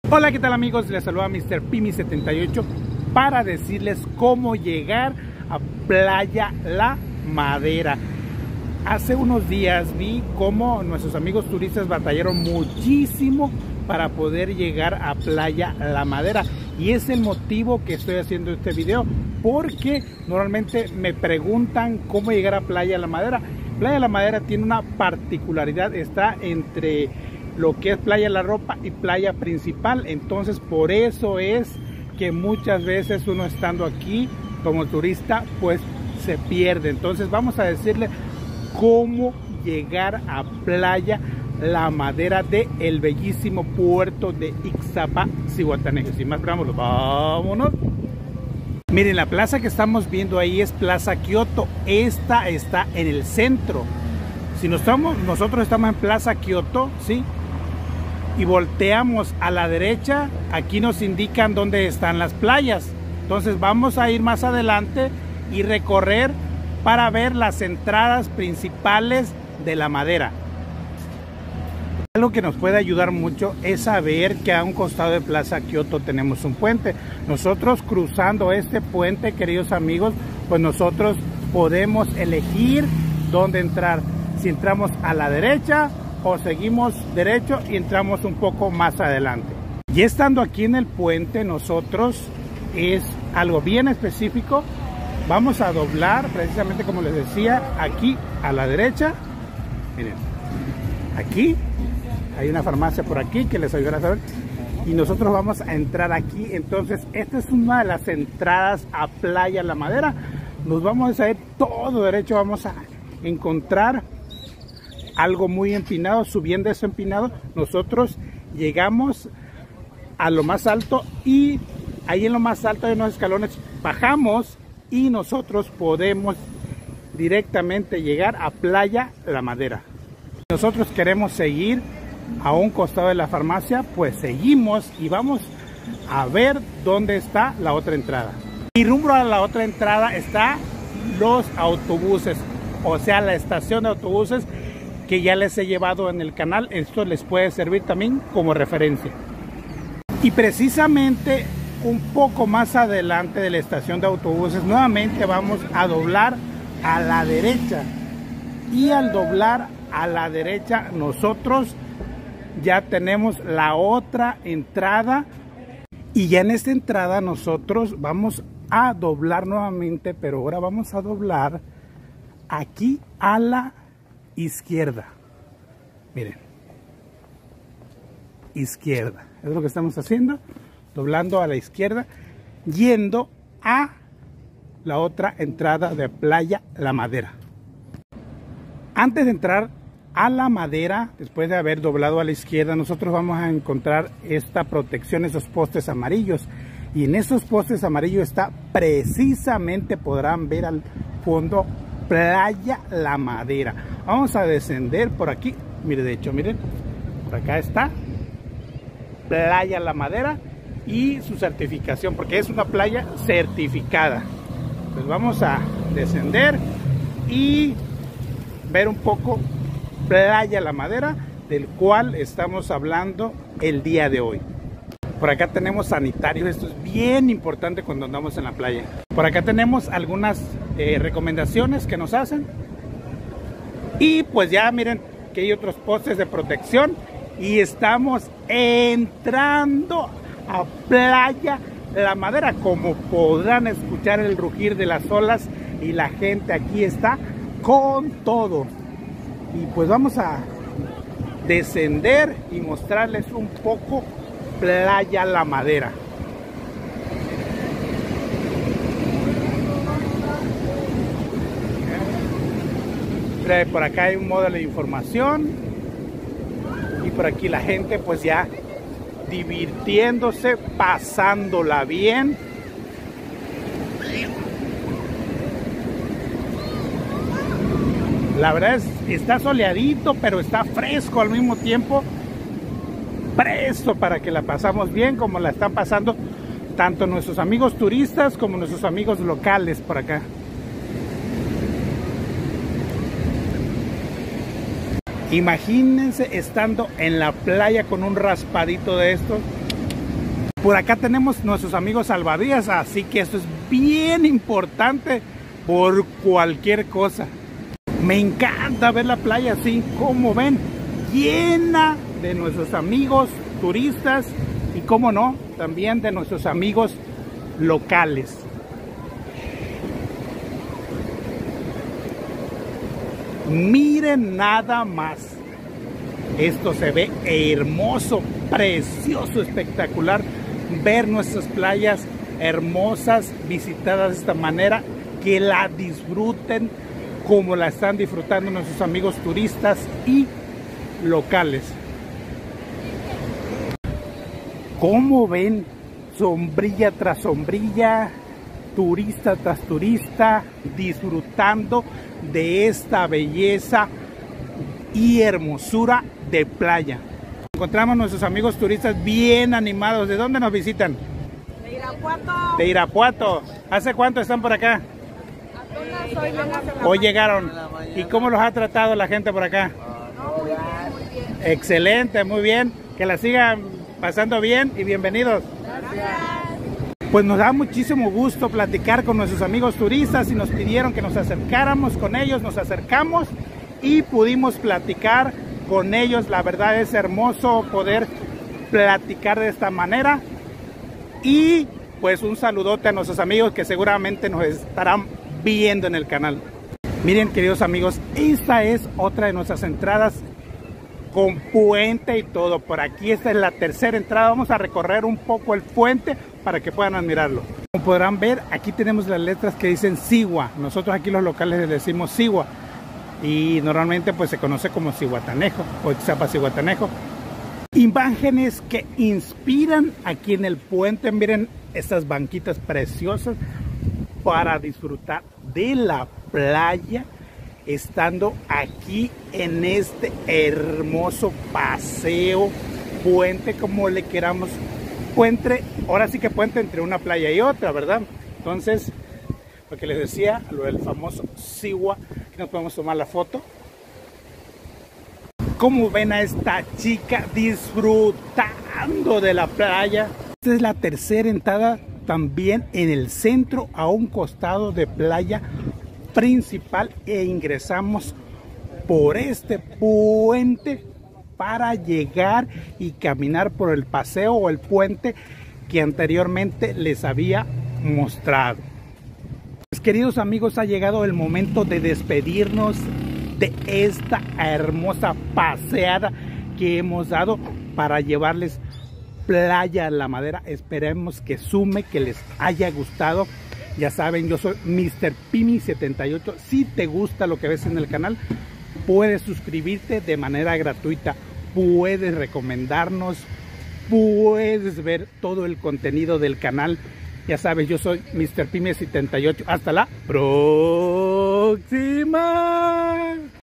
Hola, ¿qué tal amigos? Les saluda Mr. Pimi78 para decirles cómo llegar a Playa La Madera. Hace unos días vi cómo nuestros amigos turistas batallaron muchísimo para poder llegar a Playa La Madera, y es el motivo que estoy haciendo este video, porque normalmente me preguntan cómo llegar a Playa La Madera. Playa La Madera tiene una particularidad, está entre lo que es Playa La Ropa y Playa Principal, entonces por eso es que muchas veces uno estando aquí como turista pues se pierde. Entonces vamos a decirle cómo llegar a Playa La Madera de el bellísimo puerto de Ixtapa, Zihuatanejo. Sin más preámbulos, vámonos. Miren, la plaza que estamos viendo ahí es Plaza Kioto. Esta está en el centro. Si nosotros estamos en Plaza Kioto, ¿sí? Y volteamos a la derecha, aquí nos indican dónde están las playas. Entonces vamos a ir más adelante y recorrer para ver las entradas principales de La Madera. Algo que nos puede ayudar mucho es saber que a un costado de Plaza Kioto tenemos un puente. Nosotros cruzando este puente, queridos amigos, pues nosotros podemos elegir dónde entrar. Si entramos a la derecha o seguimos derecho y entramos un poco más adelante. Y estando aquí en el puente, nosotros es algo bien específico. Vamos a doblar, precisamente como les decía, aquí a la derecha. Miren, aquí hay una farmacia por aquí que les ayudará a saber. Y nosotros vamos a entrar aquí. Entonces, esta es una de las entradas a Playa La Madera. Nos vamos a ir todo derecho, vamos a encontrar algo muy empinado. Subiendo ese empinado, nosotros llegamos a lo más alto, y ahí en lo más alto hay unos escalones, bajamos y nosotros podemos directamente llegar a Playa La Madera. Nosotros queremos seguir a un costado de la farmacia, pues seguimos y vamos a ver dónde está la otra entrada. Y rumbo a la otra entrada está los autobuses, o sea, la estación de autobuses que ya les he llevado en el canal. Esto les puede servir también como referencia. Y precisamente un poco más adelante de la estación de autobuses, nuevamente vamos a doblar a la derecha, y al doblar a la derecha nosotros ya tenemos la otra entrada, y ya en esta entrada nosotros vamos a doblar nuevamente, pero ahora vamos a doblar aquí a la izquierda. Miren, izquierda, es lo que estamos haciendo, doblando a la izquierda, yendo a la otra entrada de Playa La Madera. Antes de entrar a La Madera, después de haber doblado a la izquierda, nosotros vamos a encontrar esta protección, esos postes amarillos, y en esos postes amarillos está precisamente, podrán ver al fondo, Playa La Madera. Vamos a descender por aquí. Mire, de hecho, miren, por acá está Playa La Madera y su certificación, porque es una playa certificada. Pues vamos a descender y ver un poco Playa La Madera, del cual estamos hablando el día de hoy. Por acá tenemos sanitarios, esto es bien importante cuando andamos en la playa. Por acá tenemos algunas recomendaciones que nos hacen. Y pues ya miren que hay otros postes de protección, y estamos entrando a Playa La Madera. Como podrán escuchar el rugir de las olas, y la gente aquí está con todo. Y pues vamos a descender y mostrarles un poco Playa La Madera. Por acá hay un módulo de información, y por aquí la gente pues ya divirtiéndose, pasándola bien. La verdad está soleadito, pero está fresco al mismo tiempo, presto para que la pasamos bien, como la están pasando tanto nuestros amigos turistas como nuestros amigos locales por acá. Imagínense estando en la playa con un raspadito de estos. Por acá tenemos nuestros amigos salvavidas, así que esto es bien importante por cualquier cosa. Me encanta ver la playa así, como ven, llena de nuestros amigos turistas y, como no, también de nuestros amigos locales. Miren nada más. Esto se ve hermoso, precioso, espectacular. Ver nuestras playas hermosas, visitadas de esta manera, que la disfruten como la están disfrutando nuestros amigos turistas y locales. Como ven, sombrilla tras sombrilla, turista tras turista, disfrutando de esta belleza y hermosura de playa. Encontramos nuestros amigos turistas bien animados. ¿De dónde nos visitan? De Irapuato. De Irapuato. ¿Hace cuánto están por acá? Hoy llegaron. ¿Y cómo los ha tratado la gente por acá? Muy bien, muy bien. Excelente, muy bien. Que la sigan pasando bien y bienvenidos. Gracias. Pues nos da muchísimo gusto platicar con nuestros amigos turistas y nos pidieron que nos acercáramos con ellos. Nos acercamos y pudimos platicar con ellos. La verdad es hermoso poder platicar de esta manera. Y pues un saludote a nuestros amigos que seguramente nos estarán viendo en el canal. Miren, queridos amigos, esta es otra de nuestras entradas con puente y todo. Por aquí esta es la tercera entrada. Vamos a recorrer un poco el puente para que puedan admirarlo. Como podrán ver, aquí tenemos las letras que dicen Sigua. Nosotros aquí los locales les decimos Sigua y normalmente pues se conoce como Zihuatanejo o Ixtapa-Zihuatanejo. Imágenes que inspiran aquí en el puente. Miren estas banquitas preciosas para disfrutar de la playa, estando aquí en este hermoso paseo, puente, como le queramos, puente, ahora sí que puente entre una playa y otra, ¿verdad? Entonces, lo que les decía, lo del famoso Sigua, que nos podemos tomar la foto. Como ven a esta chica disfrutando de la playa. Esta es la tercera entrada, también en el centro, a un costado de playa principal, e ingresamos por este puente para llegar y caminar por el paseo o el puente que anteriormente les había mostrado. Pues, queridos amigos, ha llegado el momento de despedirnos de esta hermosa paseada que hemos dado para llevarles Playa La Madera. Esperemos que sume, que les haya gustado. Ya saben, yo soy Mr. Pimi78. Si te gusta lo que ves en el canal, puedes suscribirte de manera gratuita, puedes recomendarnos, puedes ver todo el contenido del canal. Ya sabes, yo soy Mr. Pimi78. Hasta la próxima.